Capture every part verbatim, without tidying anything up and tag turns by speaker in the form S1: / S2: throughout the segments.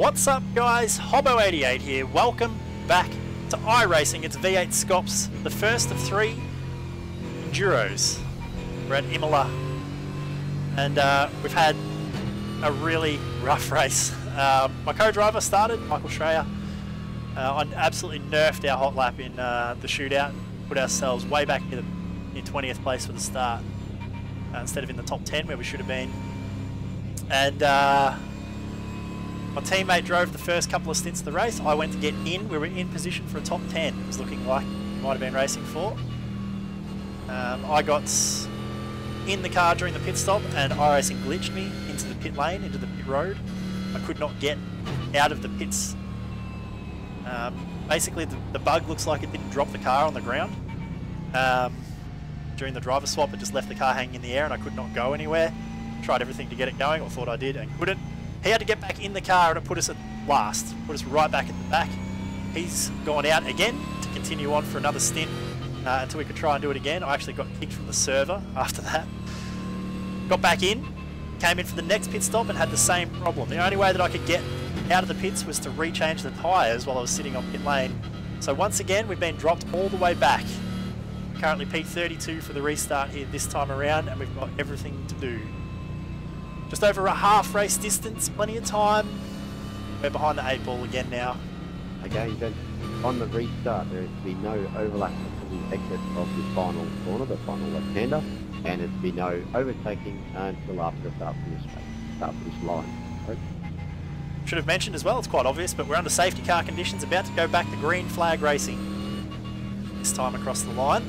S1: What's up guys, Hobo eighty-eight here, welcome back to iRacing. It's V eight SCOPS, the first of three Enduros. We're at Imola and uh, we've had a really rough race. Uh, my co-driver started, Michael Schreier, uh, I absolutely nerfed our hot lap in uh, the shootout, put ourselves way back near, the, near twentieth place for the start, uh, instead of in the top ten where we should have been. And uh, my teammate drove the first couple of stints of the race. I went to get in. We were in position for a top ten. It was looking like we might have been racing for. Um, I got in the car during the pit stop and iRacing glitched me into the pit lane, into the pit road. I could not get out of the pits. Um, basically, the, the bug looks like it didn't drop the car on the ground. Um, during the driver swap, it just left the car hanging in the air and I could not go anywhere. Tried everything to get it going, or thought I did, and couldn't. He had to get back in the car and it put us at last, put us right back at the back. He's gone out again to continue on for another stint uh, until we could try and do it again. I actually got kicked from the server after that. Got back in, came in for the next pit stop and had the same problem. The only way that I could get out of the pits was to rechange the tyres while I was sitting on pit lane. So once again, we've been dropped all the way back. Currently P thirty-two for the restart here this time around, and we've got everything to do. Just over a half race distance, plenty of time. We're behind the eight ball again now.
S2: Okay, then on the restart there is to be no overlap until the exit of the final corner, the final left-hander, and there's to be no overtaking until after the start finish start finish line. Okay.
S1: Should have mentioned as well, it's quite obvious, but we're under safety car conditions, about to go back to green flag racing. This time across the line.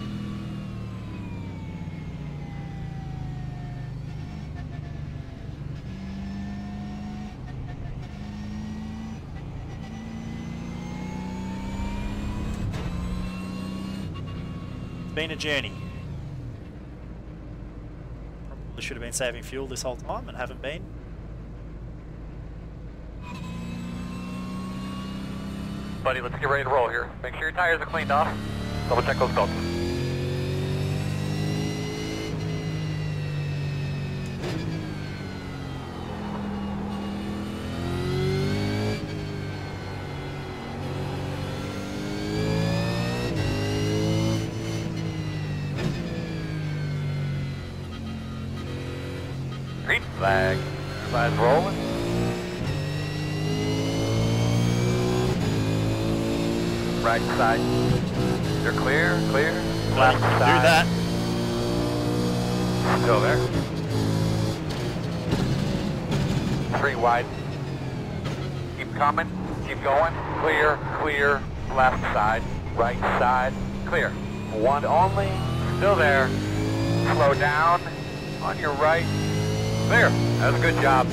S1: Been a journey. Probably should have been saving fuel this whole time and haven't been.
S3: Buddy, let's get ready to roll here. Make sure your tires are cleaned off. Double check those belts. Green flag. Everybody's rolling. Right side. They're clear, clear. Left side.
S1: Do that.
S3: Still there. Three wide. Keep coming. Keep going. Clear, clear. Left side. Right side. Clear. One only. Still there. Slow down. On your right. Clear. That's a good job.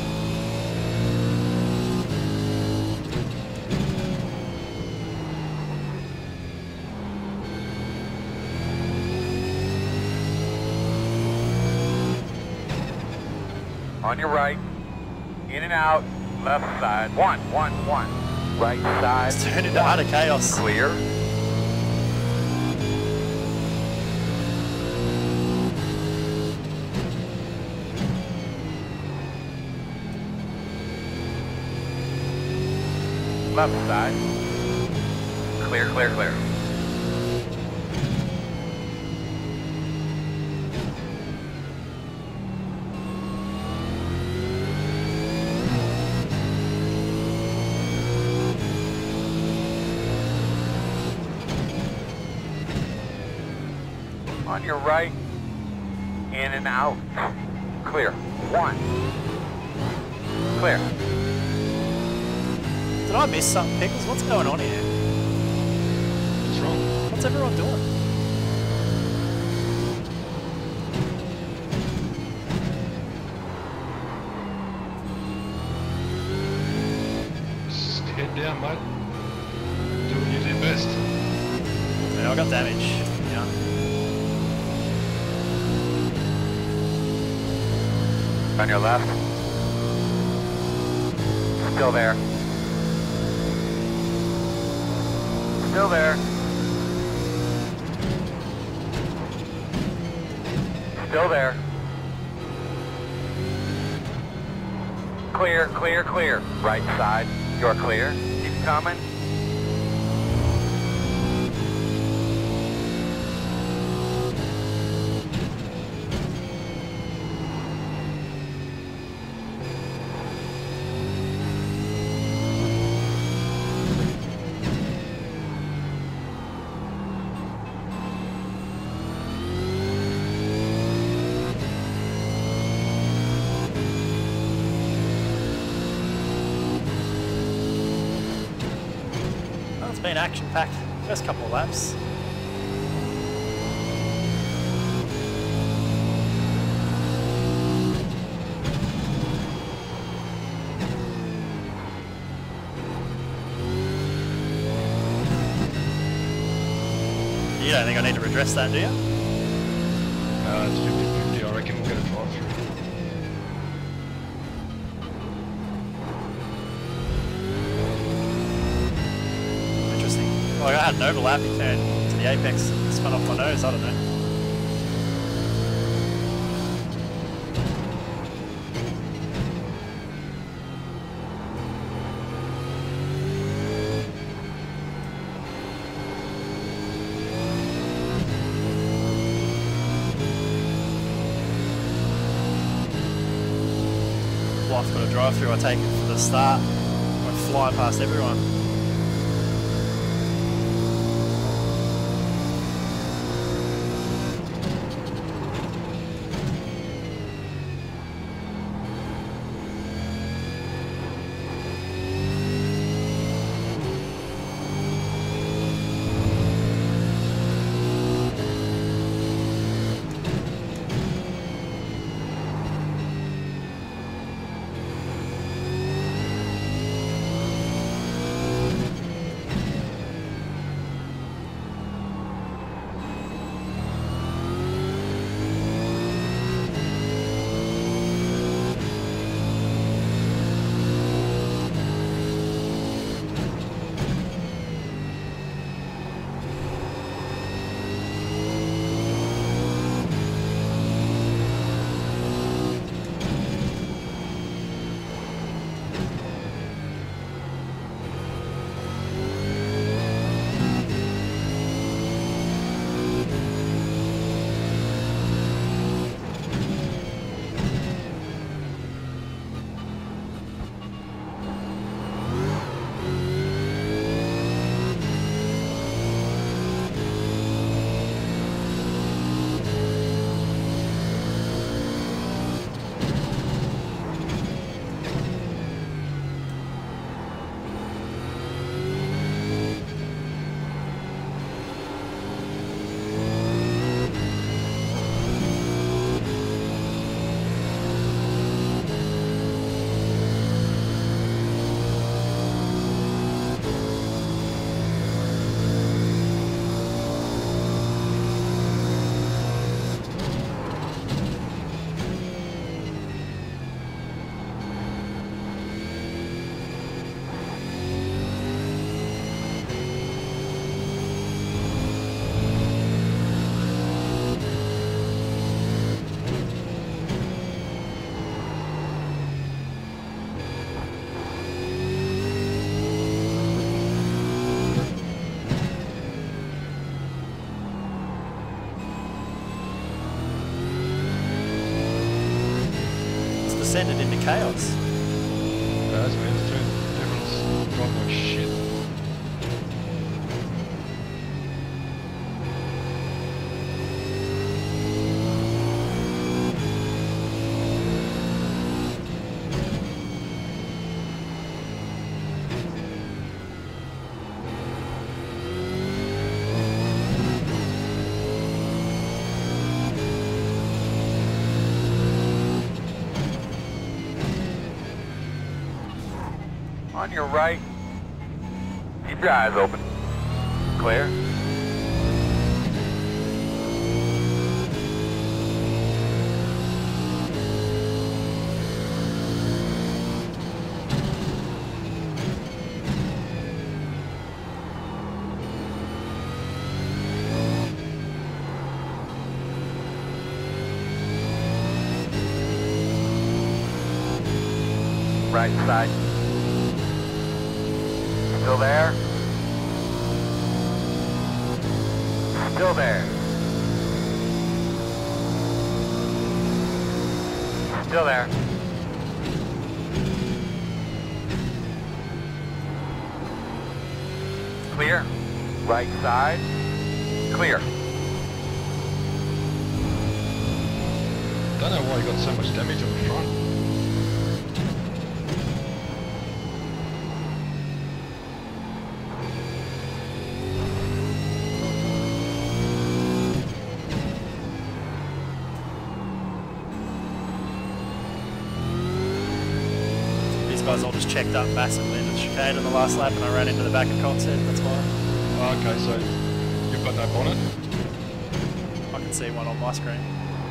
S3: On your right. In and out. Left side. One, one, one. Right side.
S1: It's turned into utter chaos.
S3: Clear. Left side. Clear, clear, clear. On your right. In and out. Clear. One. Clear.
S1: Did I miss something, Pickles? What's going on here?
S4: What's wrong?
S1: What's everyone doing?
S4: Just head down, mate. Do what you do best.
S1: Yeah, I got damage. Yeah.
S3: On your left. Still there. Still there. Still there. clear, clear, clear. Right side, you're clear. Keep coming.
S1: It's been action-packed first couple of laps. You don't think I need to redress that, do you?
S4: Uh, it's fifty fifty, I reckon we'll get a drive through.
S1: Like I had an overlap, he turned to the apex, spun off my nose, I don't know. Wife's got a drive through, I take it for the start. I fly past everyone. Descended into chaos.
S4: Guys, man, it's doing, everyone's driving like shit.
S3: On your right, keep your eyes open. Clear. right side. Still there. Still there. Still there. Clear. Right side. Clear.
S4: Don't know why you got so much damage on the front.
S1: These guys all just checked up massively in the chicane in the last lap and I ran into the back of Coxhead, that's why.
S4: Oh, okay, so you've got no bonnet?
S1: I can see one on my screen.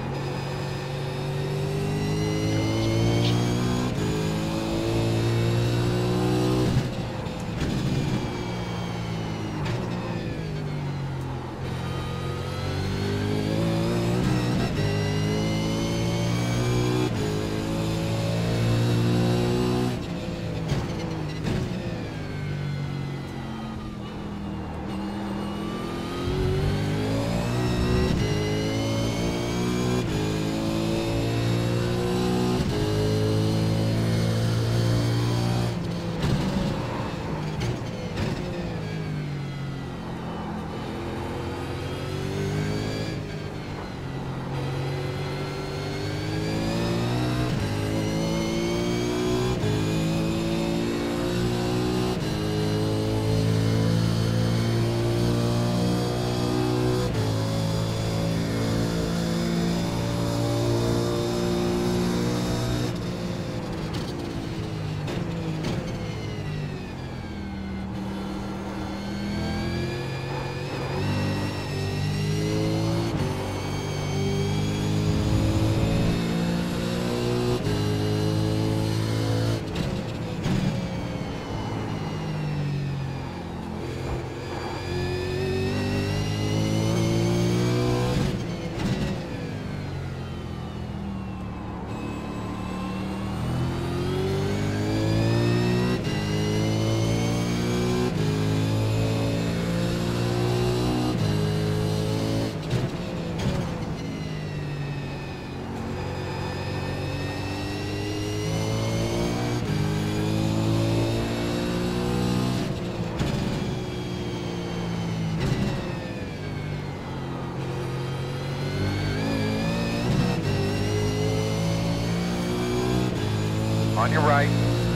S3: On your right.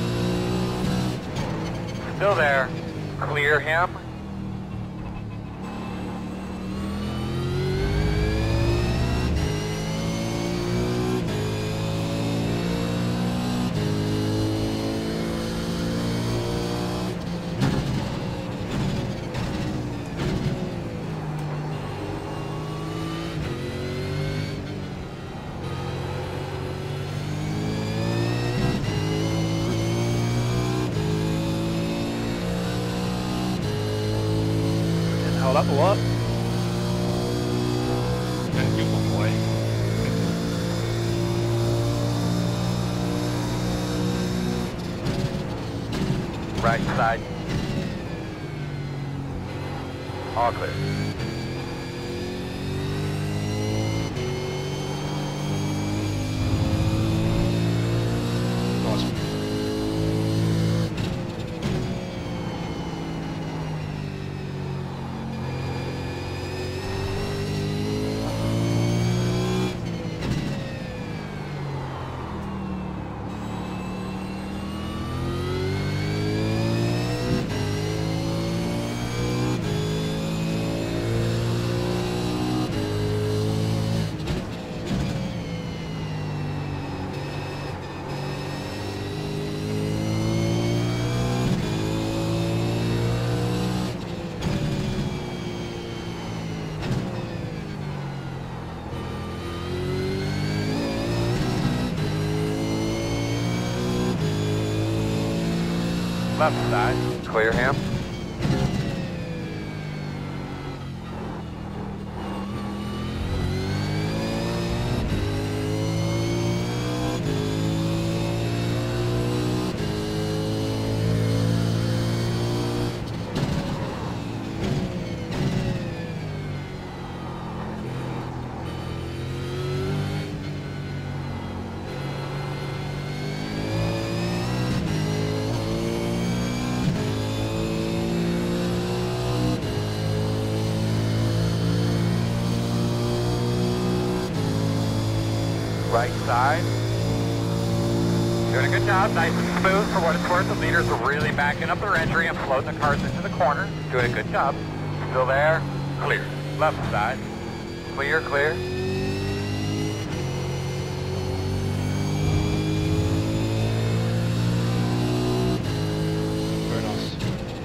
S3: Still there. Clear him.
S1: Hold up a lot.
S4: And you're one way.
S3: Right side. All clear.
S4: Nice.
S3: Left side. Clear him. right side. Doing a good job, nice and smooth for what it's worth. The leaders are really backing up their entry and floating the cars into the corner. Doing a good job. Still there, clear. Left side, clear, clear.
S4: Very nice.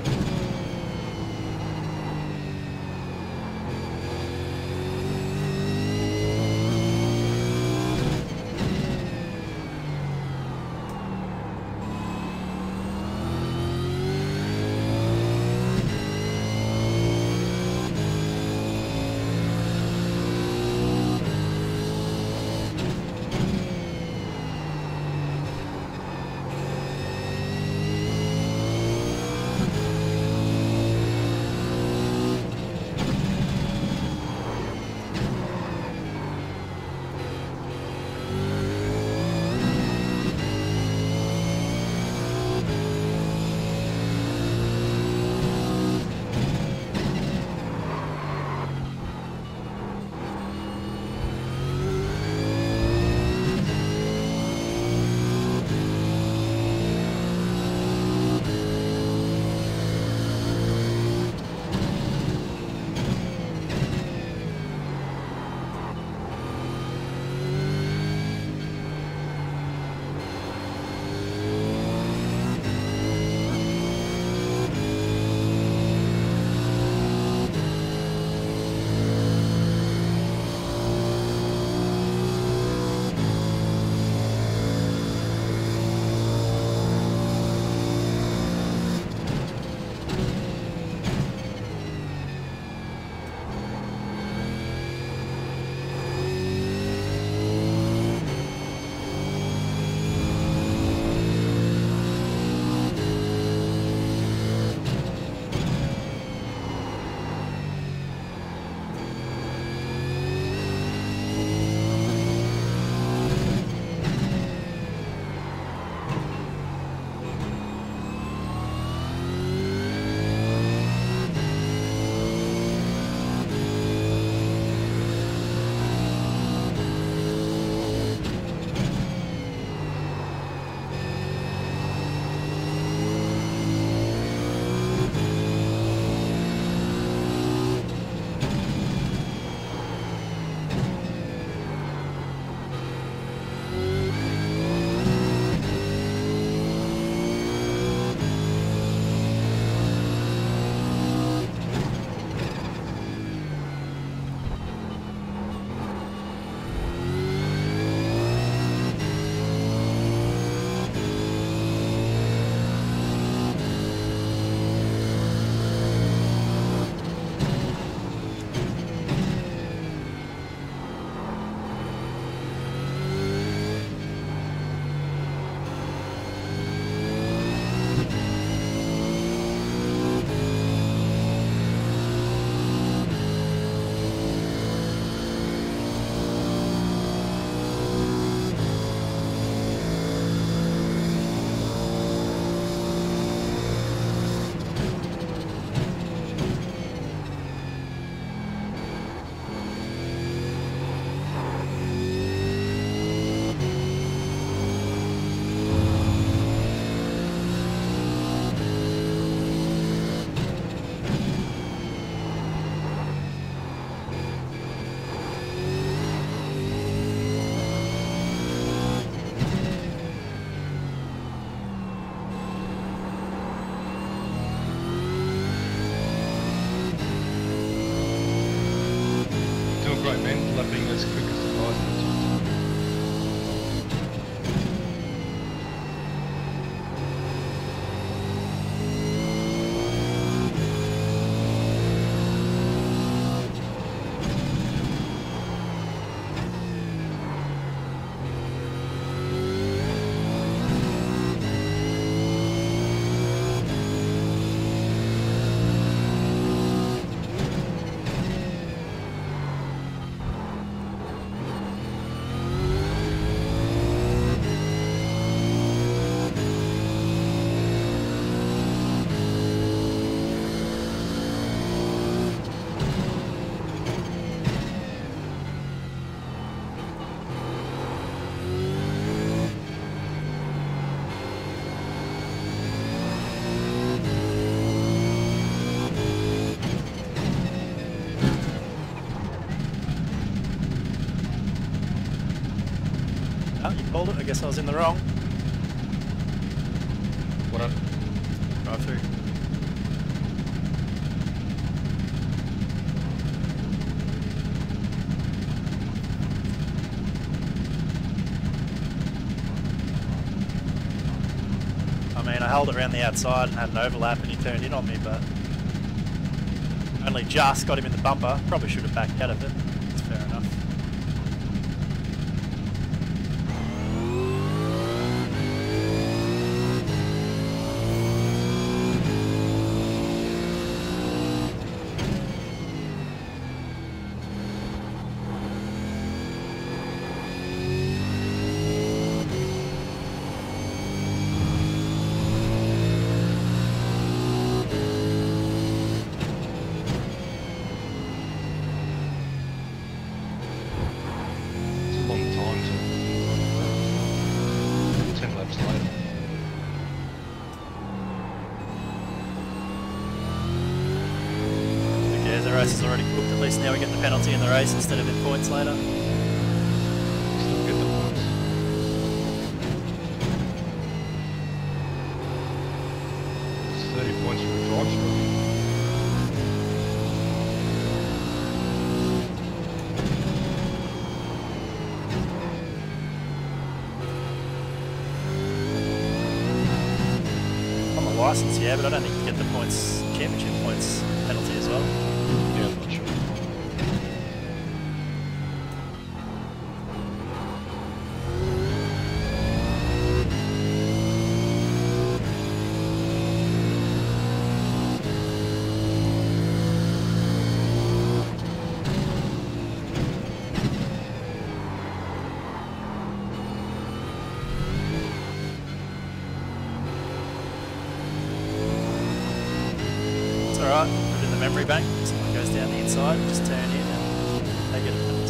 S4: as quick as the cars can do.
S1: called it. I guess I was in the wrong.
S4: What up?
S1: Drive through. I mean, I held it around the outside and had an overlap and he turned in on me, but only just got him in the bumper. Probably should have backed out of it. It's fair enough. The race is already booked. At least now we get the penalty in the race instead of in points later.
S4: Still get the points. It's thirty points for the drive stroke.
S1: On the licence, yeah, but I don't think you get the points, championship points penalty as well.
S4: Yeah, I'm not sure.
S1: It's alright, put it in the memory bank. Someone goes down the inside, just turn in and they get a penalty.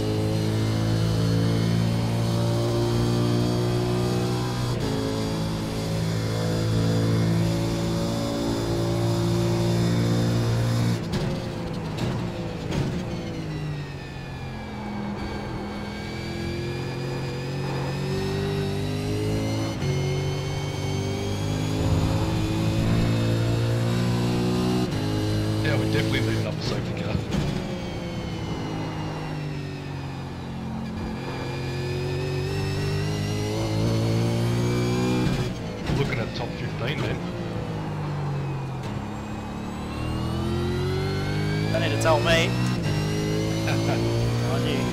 S4: Yeah, we definitely need another safety car. Looking at top fifteen then.
S1: Don't need to tell me. On you.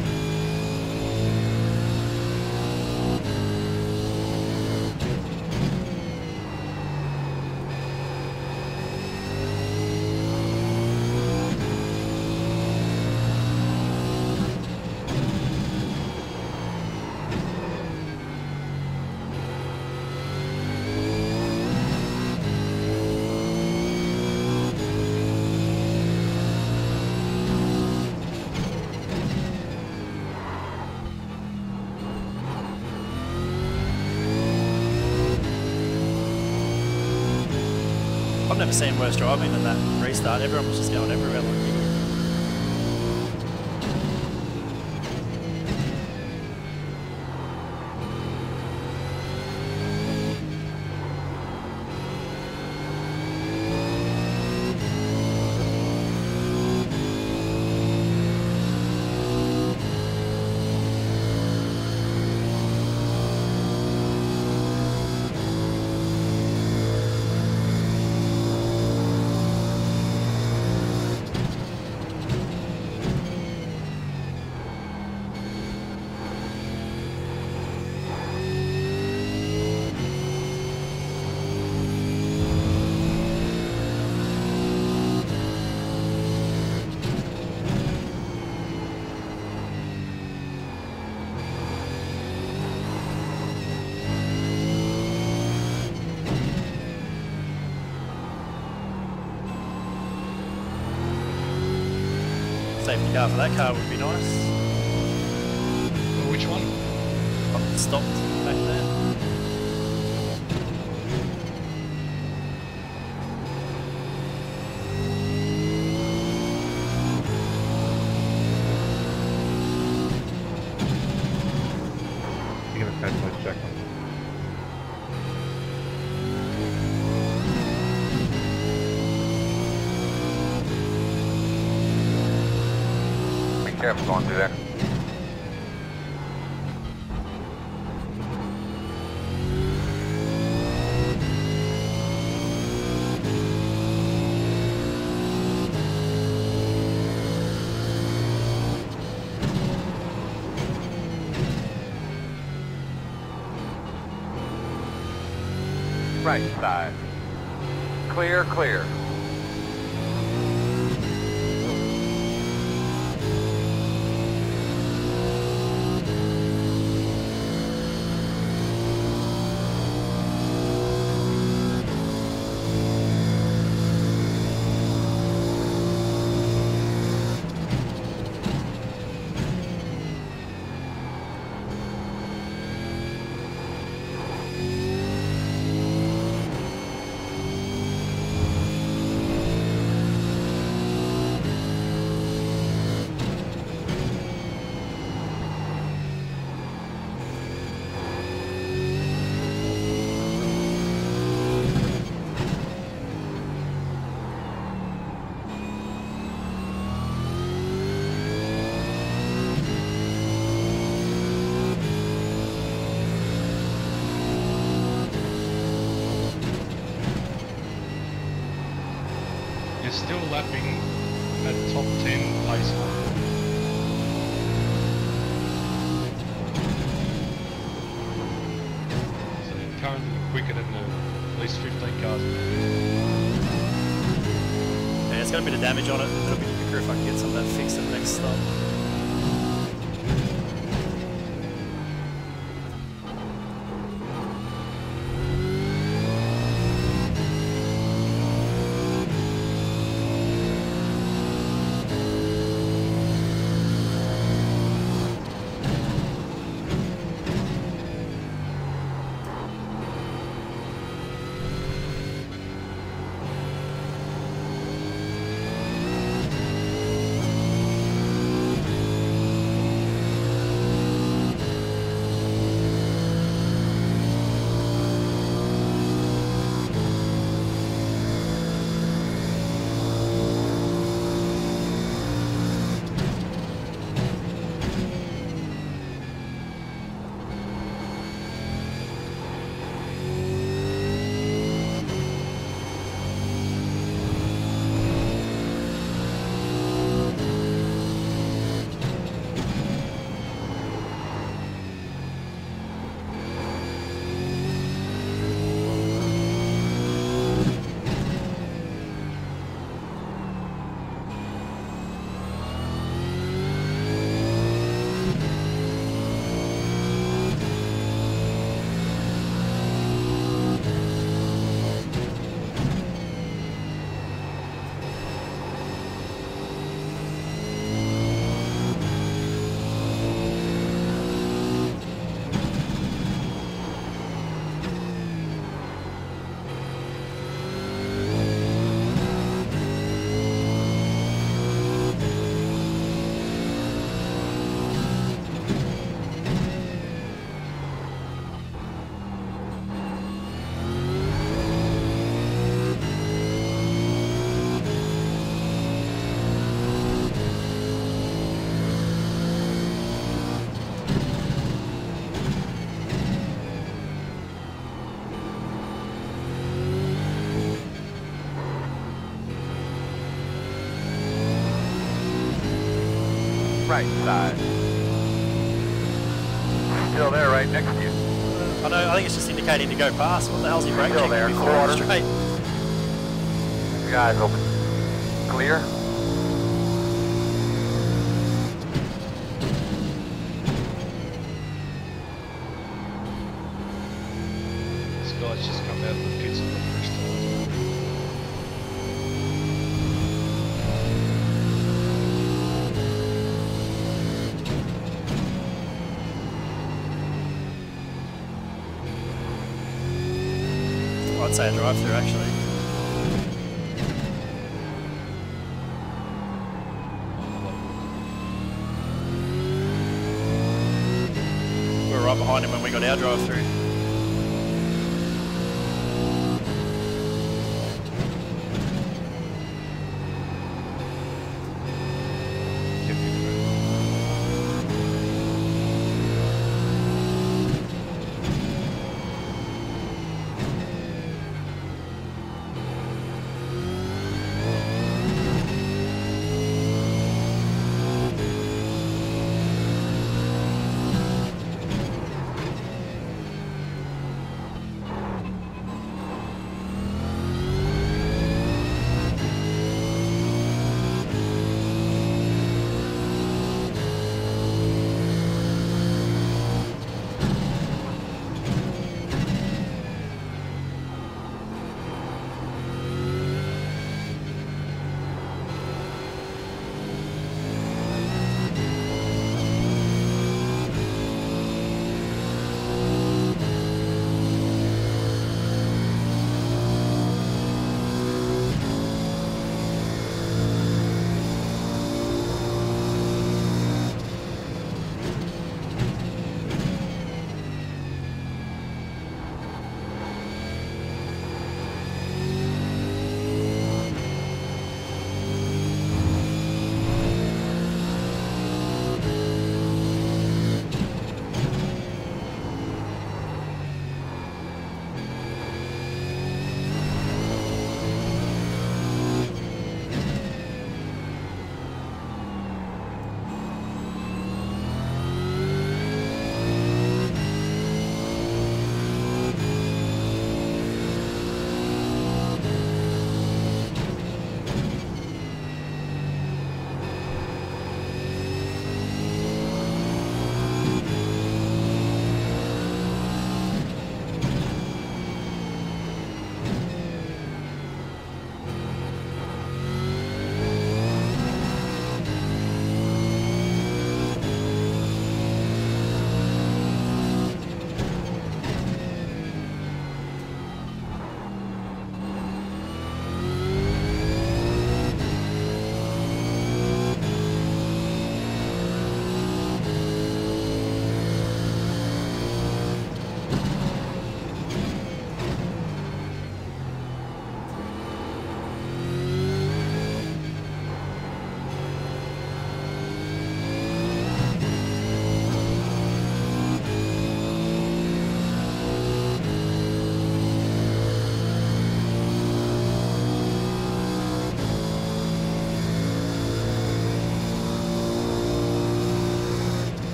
S1: I've never seen worse driving than that restart. Everyone was just going everywhere like idiots. Safety car for that car would be nice.
S4: Oh, which one?
S1: Got stopped back there.
S5: You're gonna catch my check on
S3: Careful going through there. Right side. Clear, clear.
S4: You're still lapping at top ten pace. So you're currently quicker than the, at least fifteen cars.
S1: Yeah, it's got a bit of damage on it. It'll be quicker if I can get some of that fixed at the next stop.
S3: Right side. Still there, right next to you.
S1: I know, I think it's just indicating to go past. What the hell's he brake
S3: Still
S1: checking
S3: there,
S1: before
S3: quarter.
S1: I'm straight?
S3: Your eyes open. Clear.
S4: This guy's just come out of the pits on the first time.
S1: I'd say a drive through actually. We were right behind him when we got our drive through.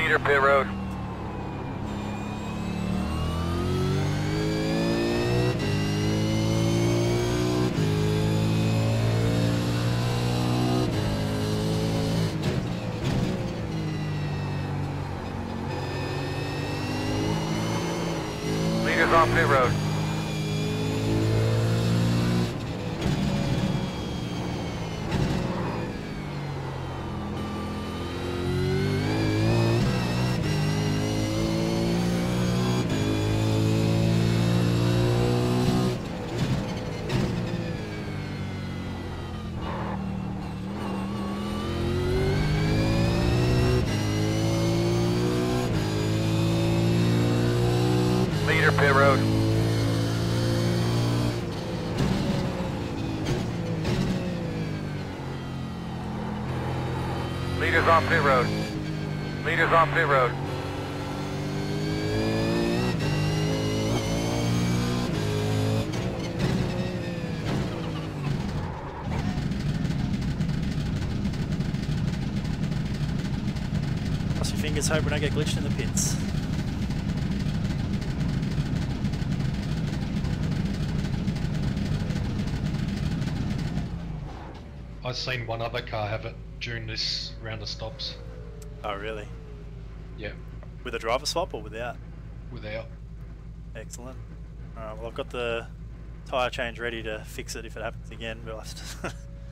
S3: Leader pit road. Leaders on pit road. Leader pit road. Leaders on pit road. Leaders on pit road.
S1: Cross your fingers, hope we don't get glitched in the pits.
S4: I've seen one other car have it during this round of stops.
S1: Oh, really?
S4: Yeah,
S1: With a driver swap or without?
S4: without.
S1: Excellent. Alright, well, I've got the tyre change ready to fix it if it happens again, but I'll have to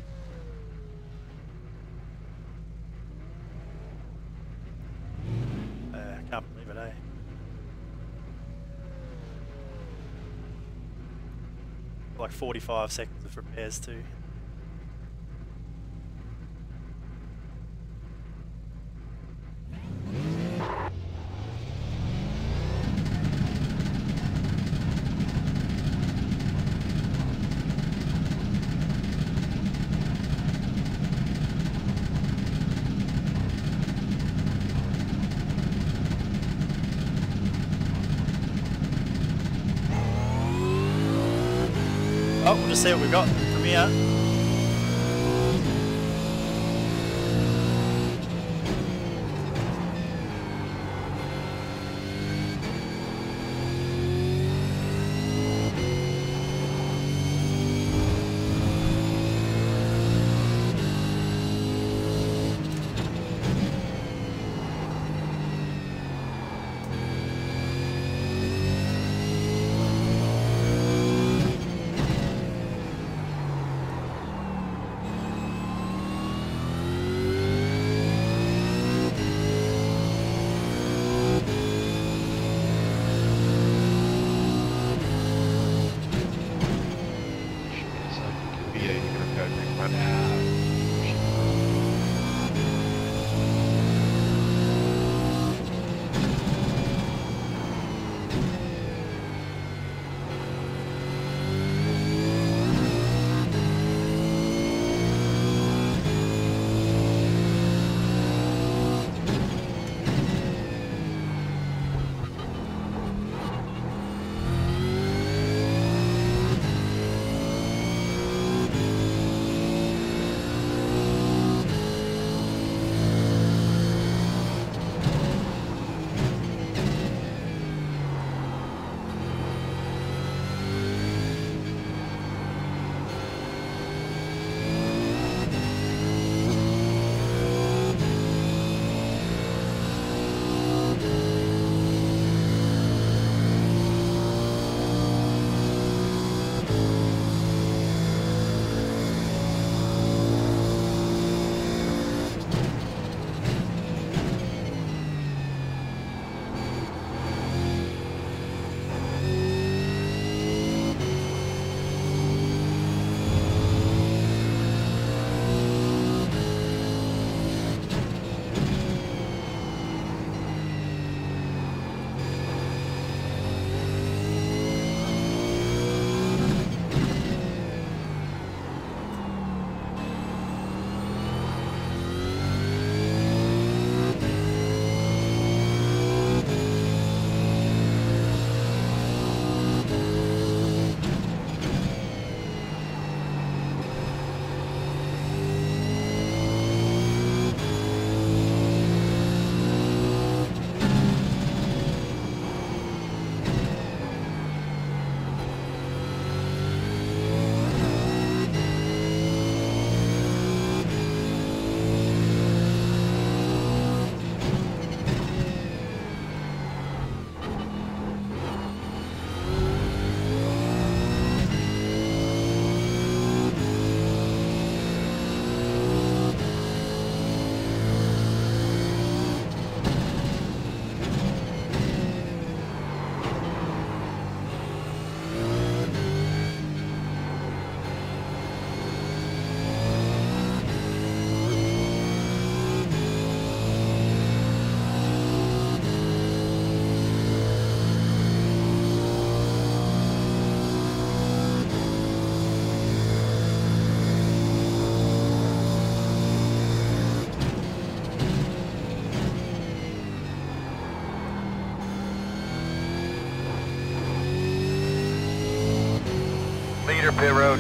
S1: uh, I can't believe it, eh? Like forty-five seconds of repairs too. Oh, we'll just see what we've got from here.
S3: pit road.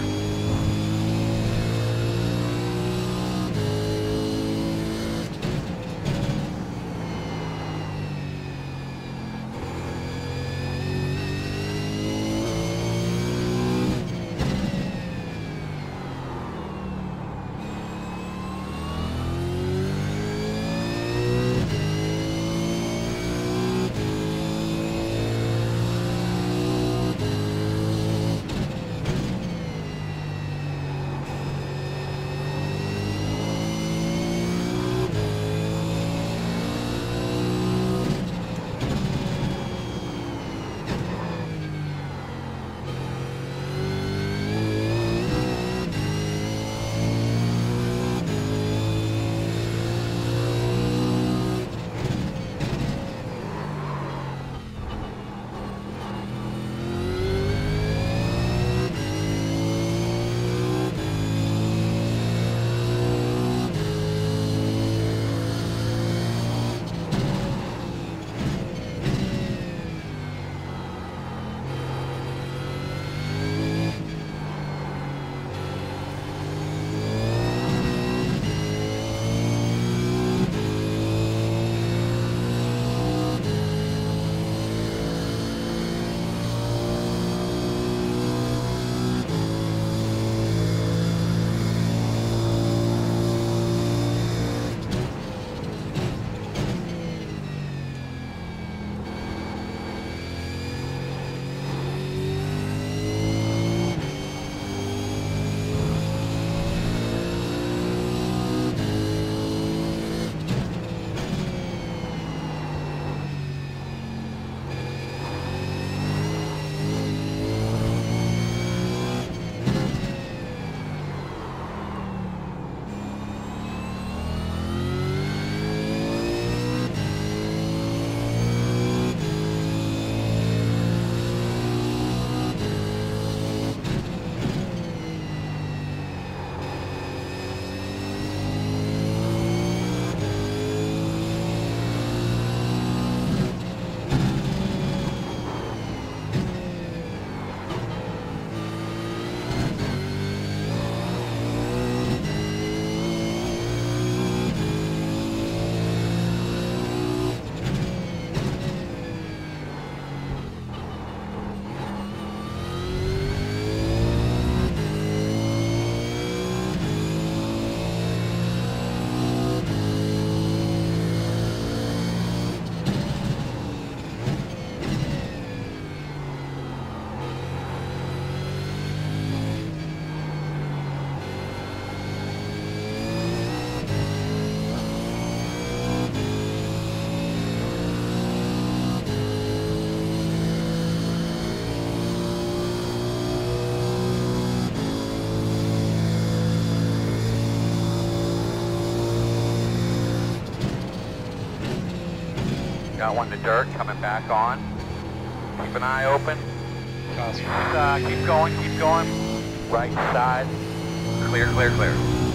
S3: Got one to dirt coming back on. Keep an eye open.
S4: Cars.
S3: Uh, keep going, keep going. Right side. Clear, clear, clear.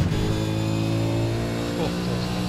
S4: Oh, close, close.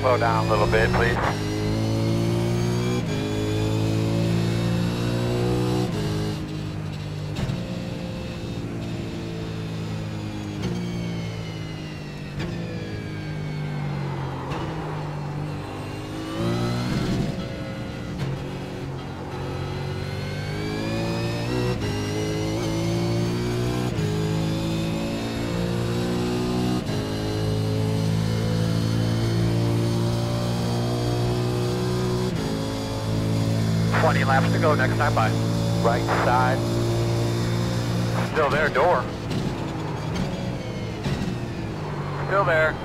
S3: tempo down a little bit, please. twenty laps to go, next time by. Right side. Still there, door. Still there.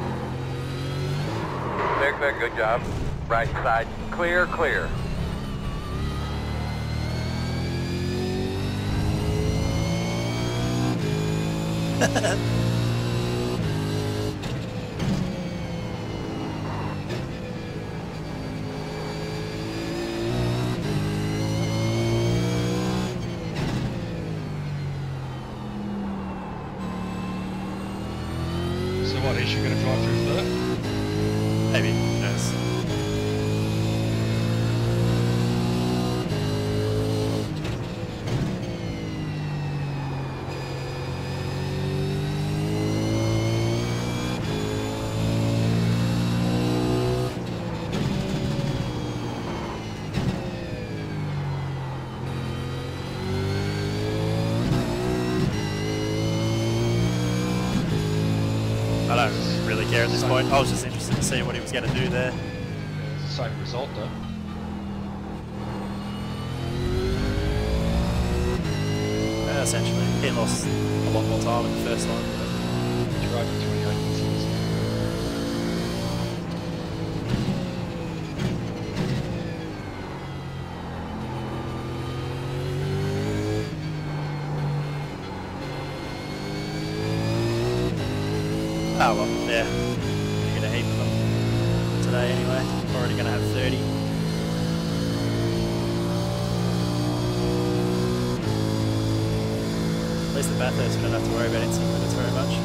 S3: Clear, clear, good job. Right side, clear, clear.
S4: So what, is she going to drive through there?
S1: Maybe, who knows? I don't really care at this point. I was just interested to see what he was going to do there.
S4: It's the same result though.
S1: Uh, essentially, he lost a lot more time in the first one. But
S4: You're over twenty-eight percent.
S1: oh well, yeah. Gonna get a heap of them today anyway. Already going to have thirty. At least the Bathurst, we don't have to worry about instant limits very much.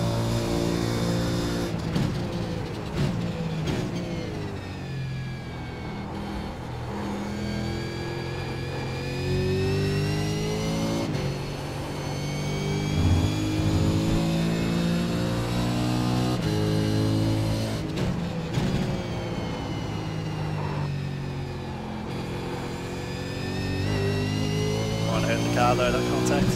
S1: One hurt the car though, that contact.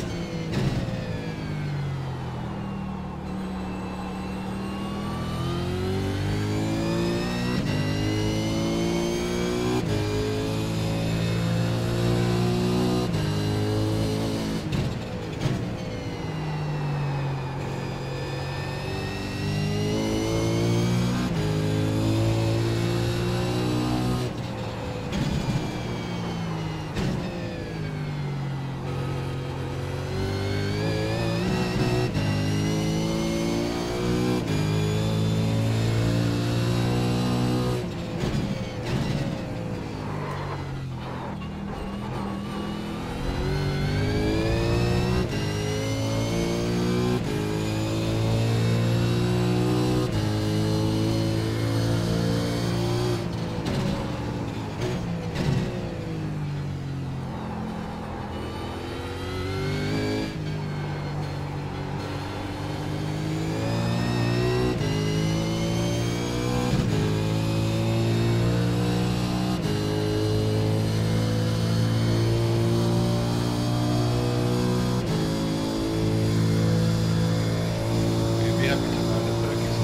S4: You'd be happy to know that Berkey's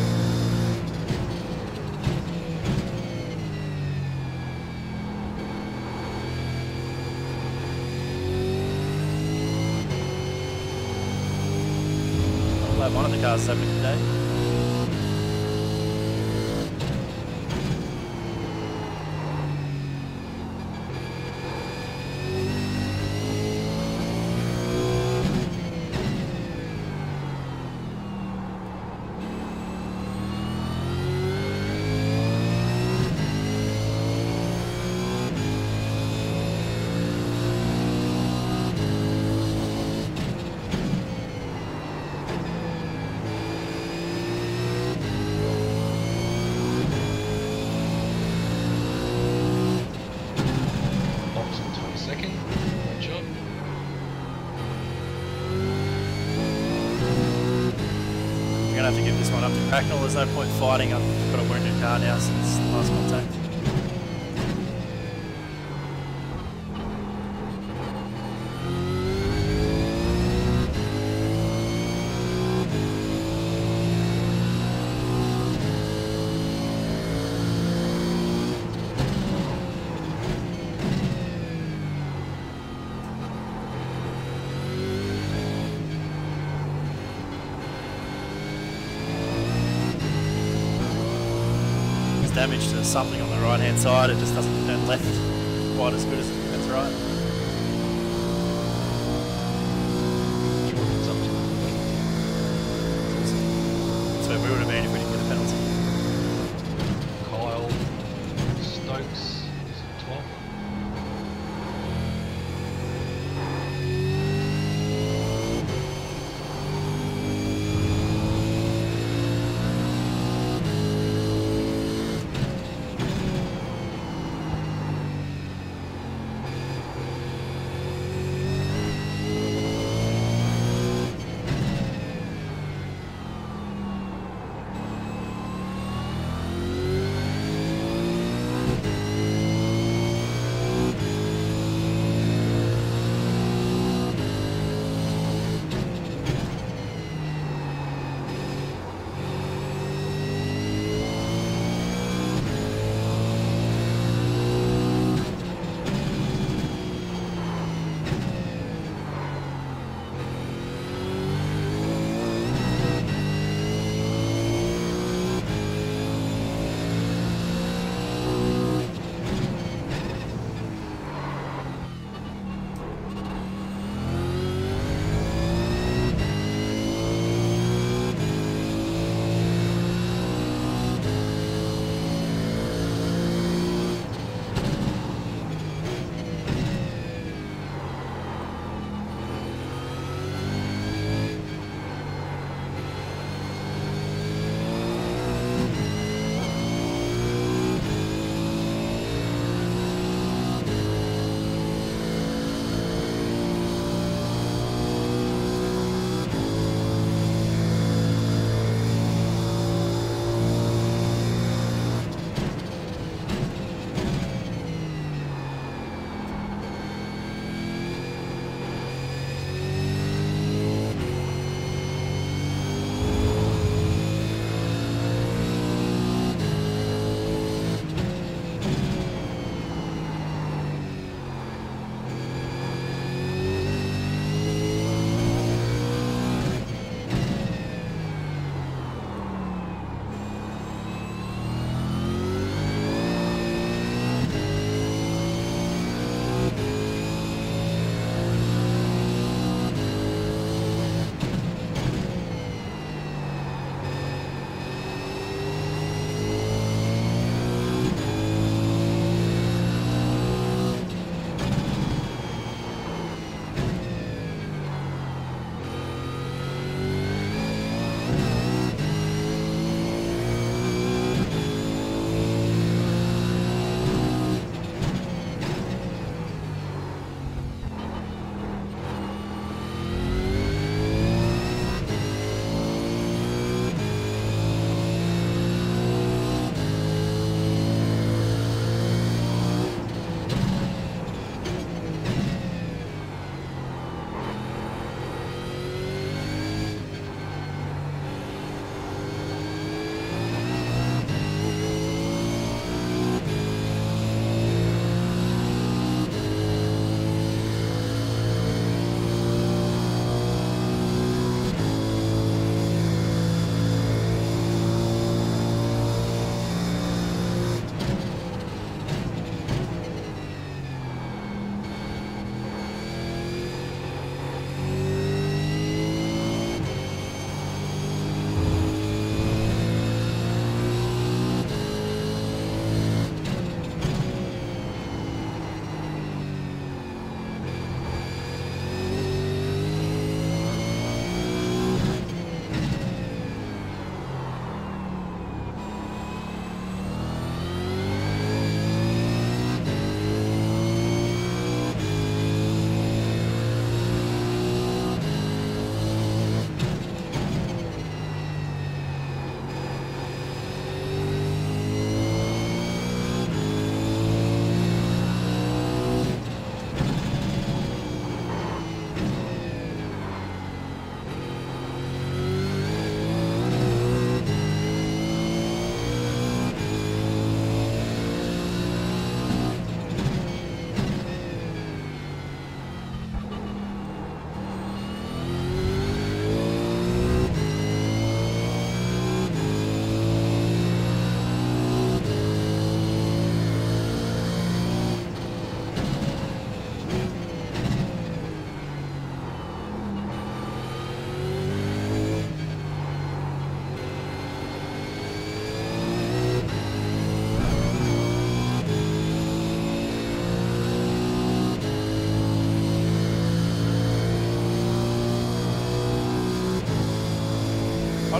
S1: I'm glad one of the cars is having a good day. this one up to Cracknell. There's no point fighting. I've got a wounded car now since the last contact. Damage to something on the right hand side, it just doesn't turn left quite as good as it turns right. That's where we would have been if we didn't get a penalty.
S4: Kyle Stokes, is it twelve?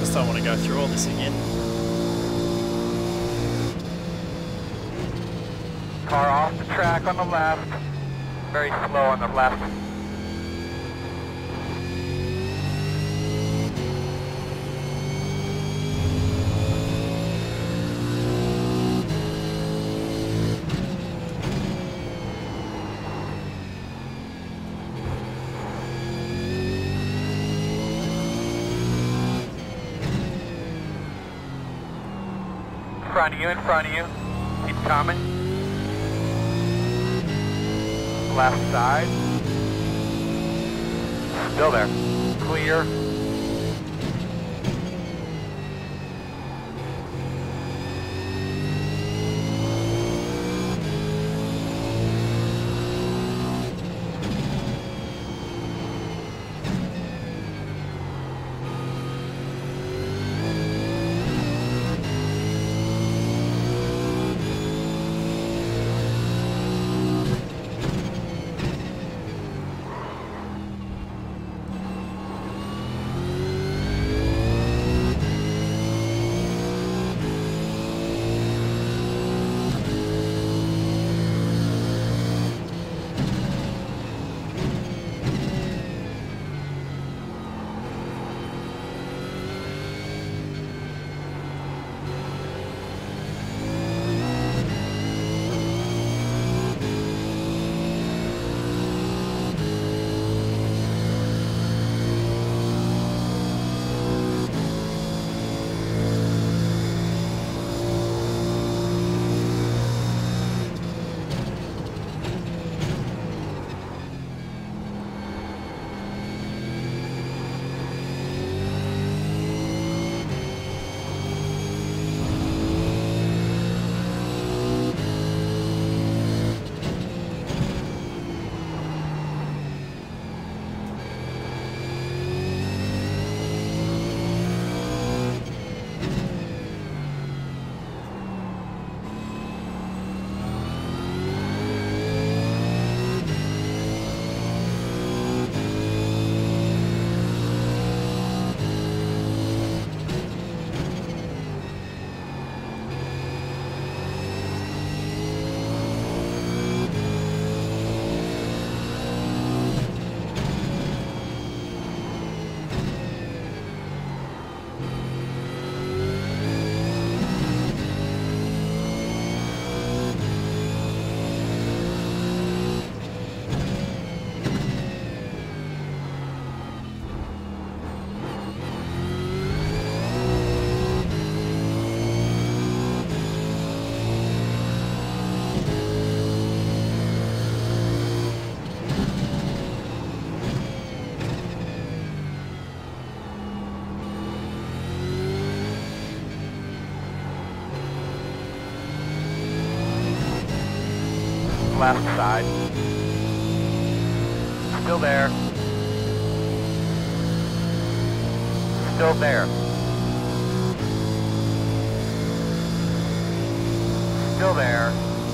S1: just don't want to go through all this again.
S3: Car off the track on the left. Very slow on the left. In front of you, in front of you. Keep coming. Left side. Still there. Clear. Left side. Still there. Still there. Still there.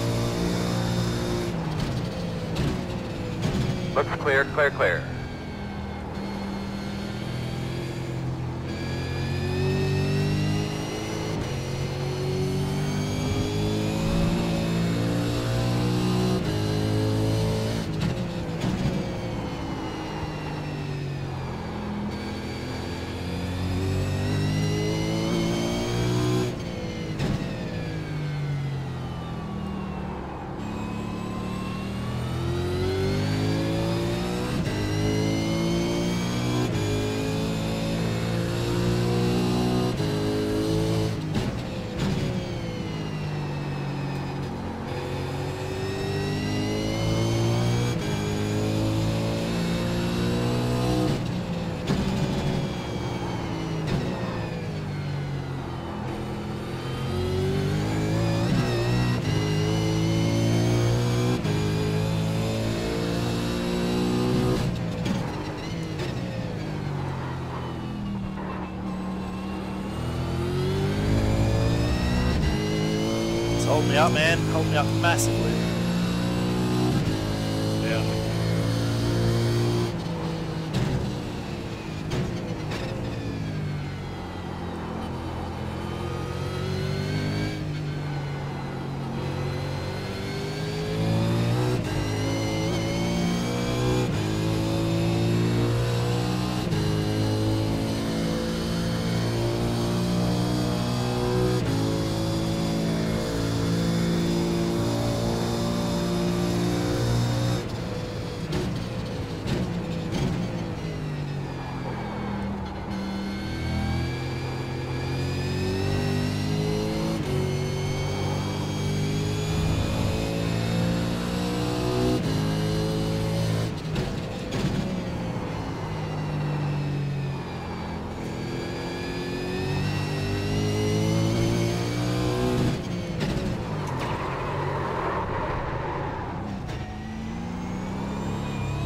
S3: Looks clear, clear, clear.
S1: Hold me up, man. Hold me up massively.
S4: Yeah.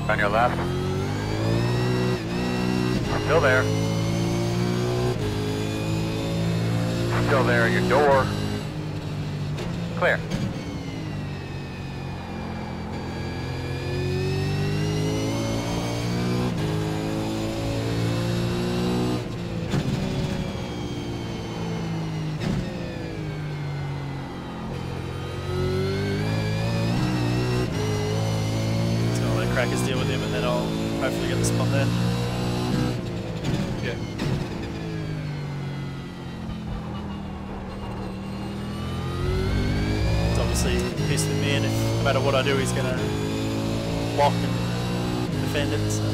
S3: On your left. Still there. Still there at your door. Clear.
S1: Just gonna let Crackers deal with him and then I'll hopefully get the spot there.
S4: Yeah.
S1: It's obviously pissed with me, and if no matter what I do, he's gonna block and defend it. So.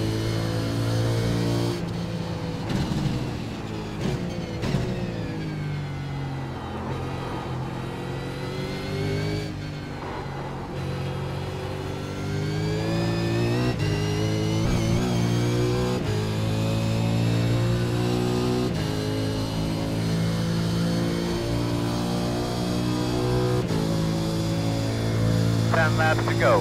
S3: Ten laps to go.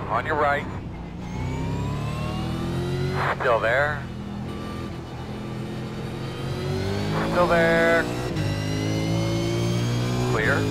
S3: on your right. Still there. Still there. Clear.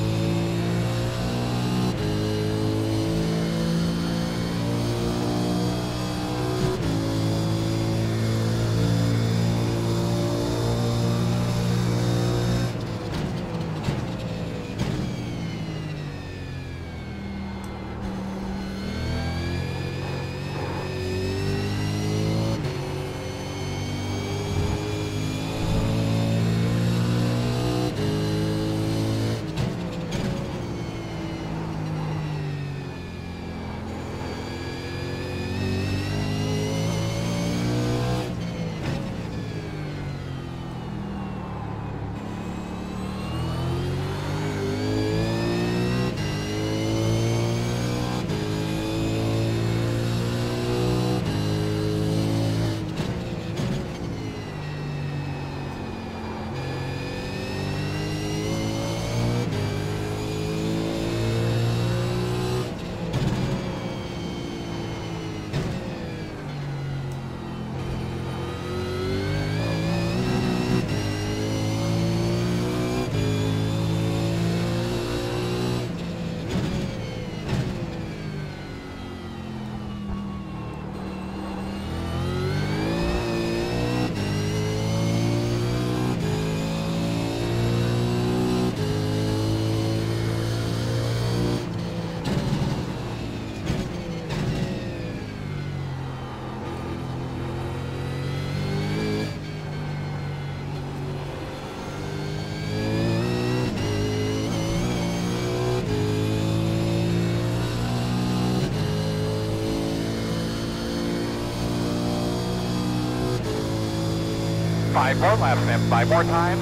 S3: Five more laps, man. Five more times.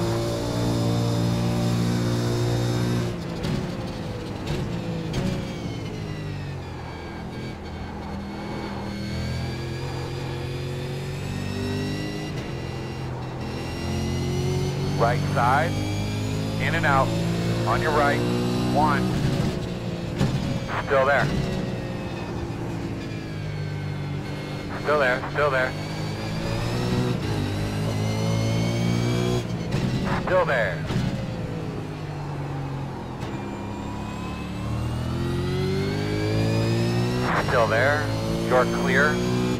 S3: Right side. In and out. On your right. One. Still there. Still there. Still there. Still there. Still there. You're clear.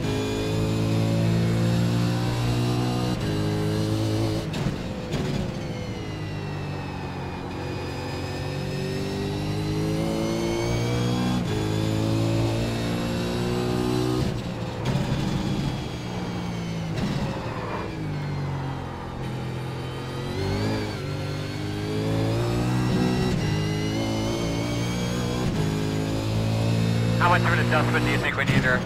S3: How much of an adjustment do you think we need here?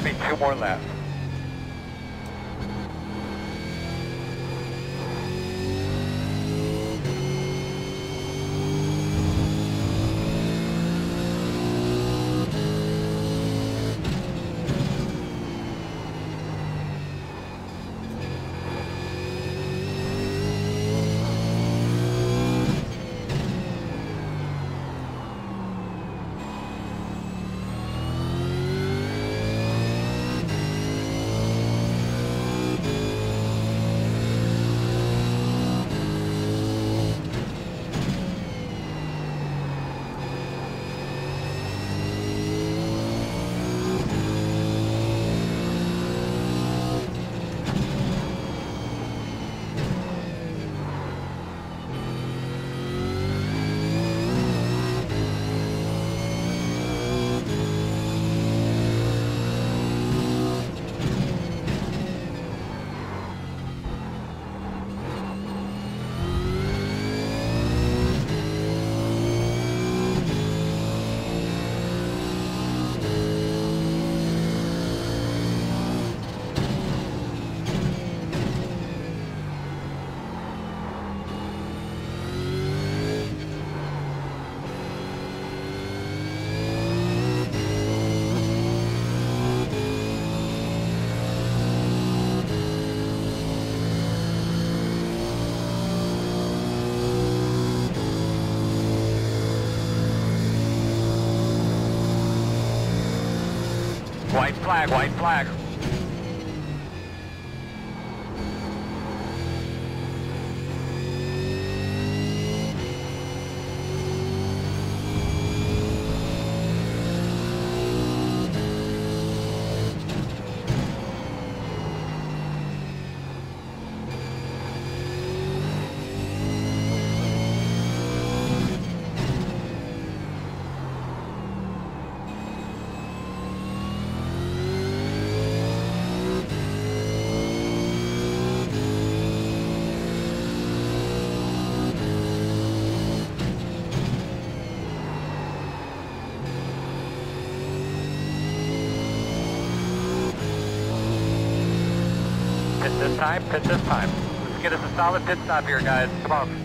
S3: be two more laps. White flag, white flag. Pit this time, pit this time. Let's get us a solid pit stop here, guys. Come on.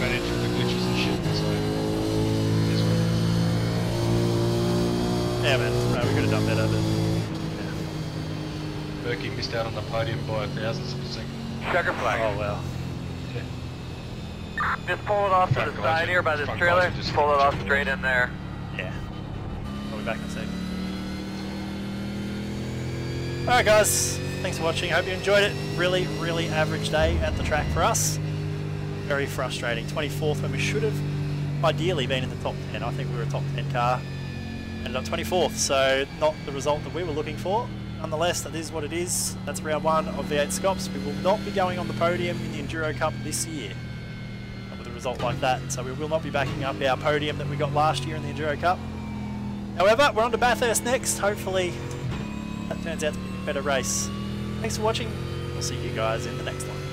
S4: manage with the glitches and shit, so it is what it is.
S1: Yeah, man. No, we could have done better, but
S4: Berkey missed out on the podium by thousands of percent.
S3: Checker flag.
S1: oh well.
S4: Yeah.
S3: Just pull it off to
S4: Front
S3: the
S4: guys
S3: side
S4: are-
S3: here by this
S4: front
S3: trailer.
S4: guys are just
S3: Pull it off
S4: jumping
S3: straight in there.
S1: Yeah. I'll be back in a second. Alright guys, thanks for watching. Hope you enjoyed it. Really, really average day at the track for us. Very frustrating. twenty-fourth when we should have ideally been in the top ten. I think we were a top ten car. Ended up twenty-fourth, so not the result that we were looking for. Nonetheless, that is what it is. That's round one of V eight SCOPS. We will not be going on the podium in the Enduro Cup this year. Not with a result like that, so we will not be backing up our podium that we got last year in the Enduro Cup. However, we're on to Bathurst next. Hopefully, that turns out to be a better race. Thanks for watching. We'll see you guys in the next one.